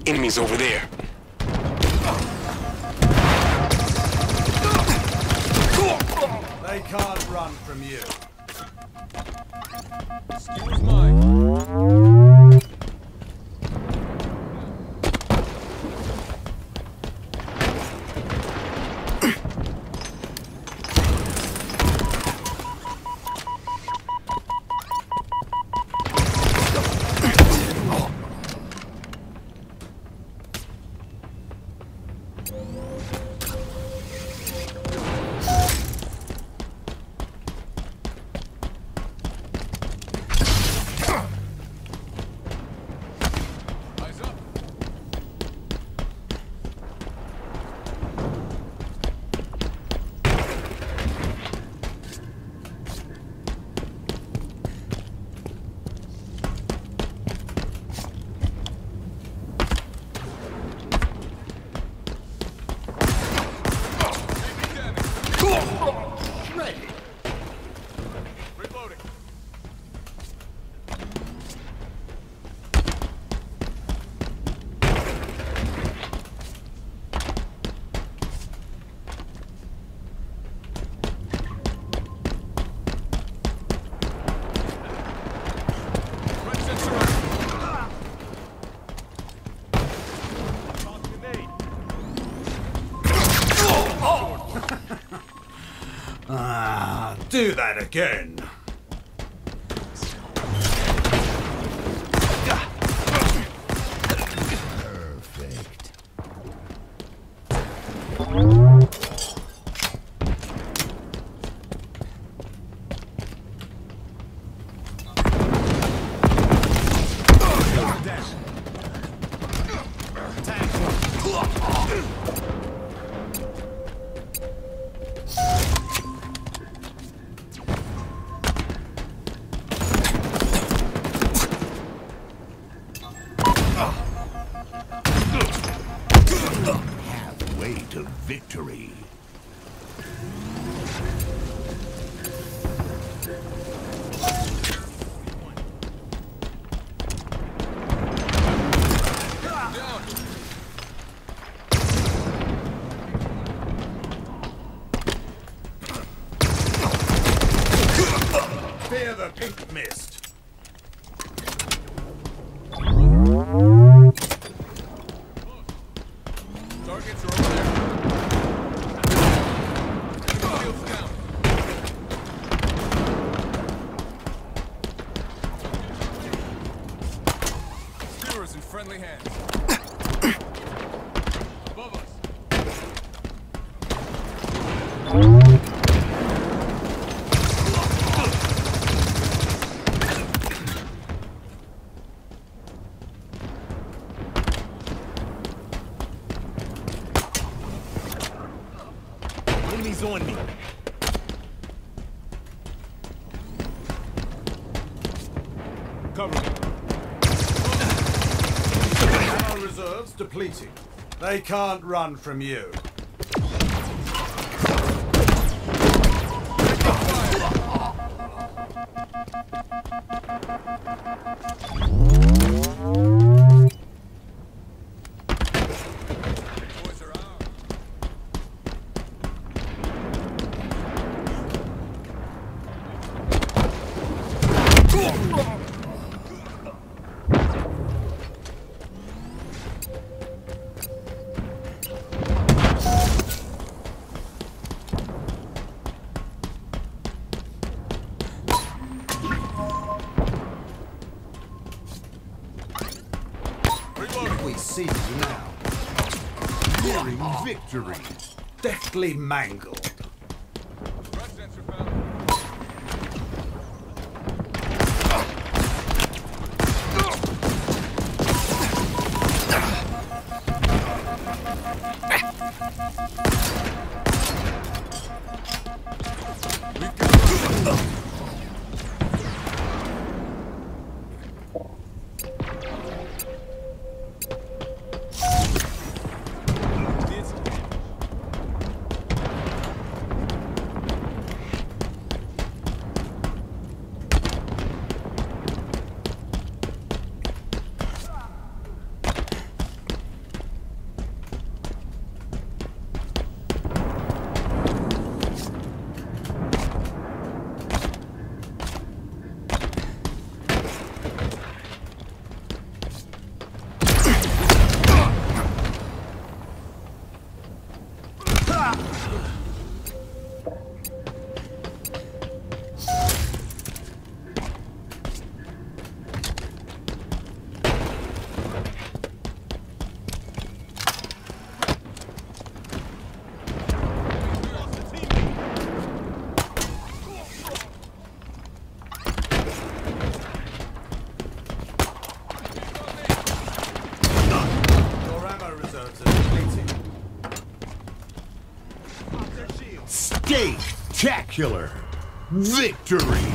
Enemies over there. They can't run from you. Skewer's mine. Reloading. Red sensor up. Toss grenade. Do that again. Perfect. Halfway to victory. Fear the pink mist. Targets are over there. Shields down. Skewer's in friendly hands. Above us. Enemies on me. Cover me. Our reserves depleting. They can't run from you. Boys are out. Reloading. We see you now. Nearing victory. Deftly mangled. Red sensor found. We've got Spectacular victory!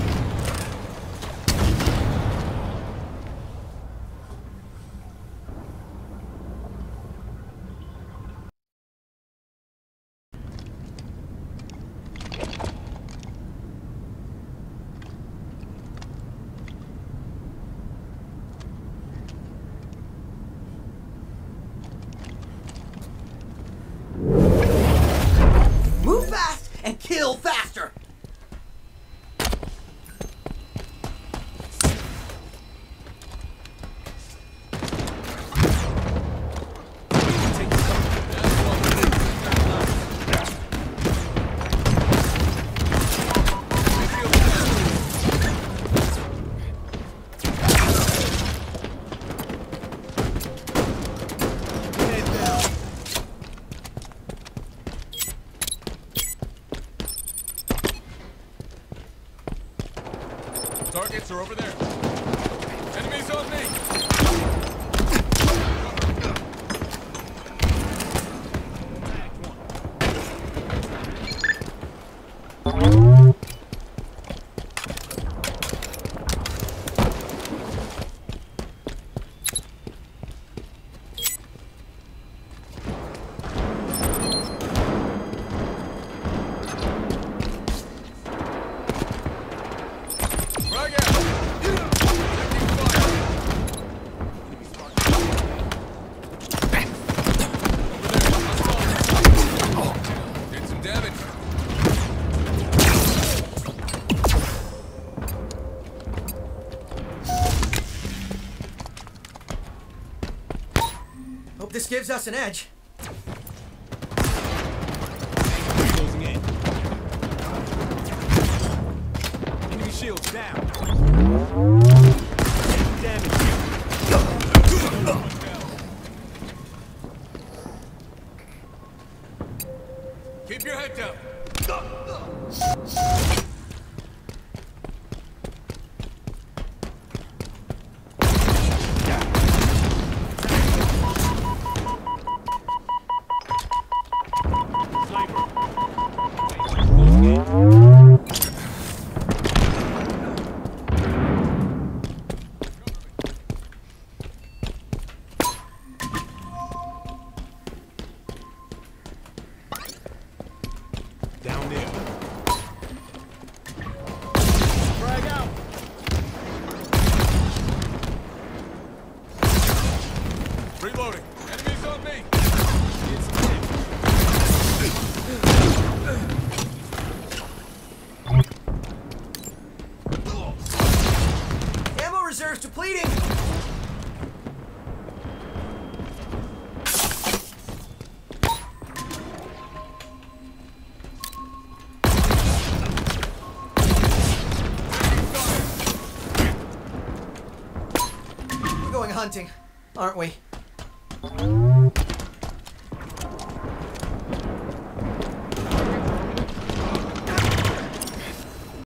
Move fast and kill faster! Targets are over there. Enemies on me! Frag out! Taking fire! Over there, did some damage. Hope this gives us an edge. Closing in. Enemy shields down. Damage. Keep your head down. Down there. Frag out! Reloading. Enemies on me! Ammo reserves depleting! We're going hunting, aren't we?